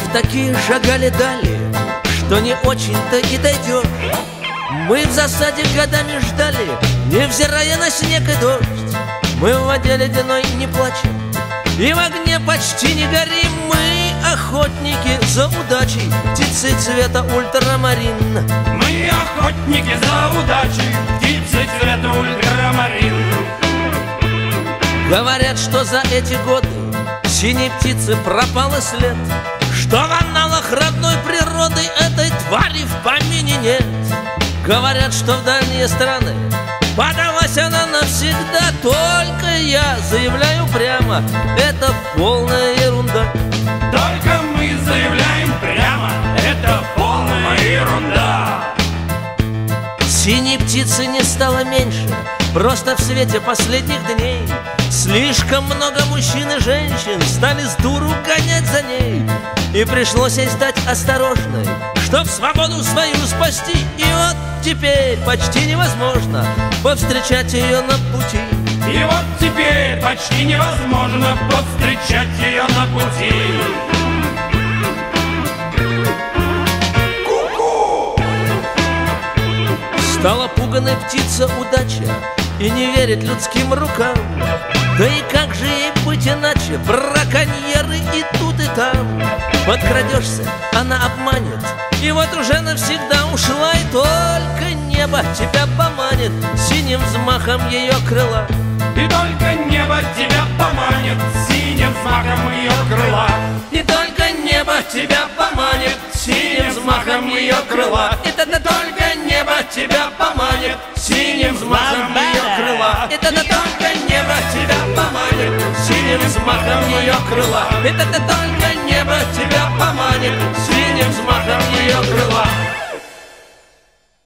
в такие шагали дали, что не очень-то и дойдешь. Мы в засаде годами ждали, невзирая на снег и дождь. Мы в воде ледяной не плачем и в огне почти не горим. Мы охотники за удачей, птицы цвета ультрамарин. Мы охотники за удачей, птицы цвета ультрамарин. Говорят, что за эти годы синей птицы пропал и след, что в аналах родной природы этой твари в помине нет. Говорят, что в дальние страны подалась она навсегда. Только я заявляю прямо, это полная ерунда. Только мы заявляем прямо, это полная ерунда. Синей птицы не стало меньше, просто в свете последних дней слишком много мужчин и женщин стали с дуру гонять за ней. И пришлось ей стать осторожной, чтоб свободу свою спасти. И вот теперь почти невозможно повстречать ее на пути. И вот теперь почти невозможно повстречать ее на пути. Стала пуганой птица удача и не верит людским рукам. Да и как же ей быть иначе? Браконьеры и тут, и там. Подкрадешься, она обманет, и вот уже навсегда ушла. И только небо тебя поманит синим взмахом ее крыла. И только небо тебя поманит синим взмахом ее крыла. И только небо тебя поманит синим взмахом ее крыла. Это только небо тебя поманит синим взмахом ее крыла. Это только небо тебя поманит синим взмахом ее крыла. Это только небо тебя поманит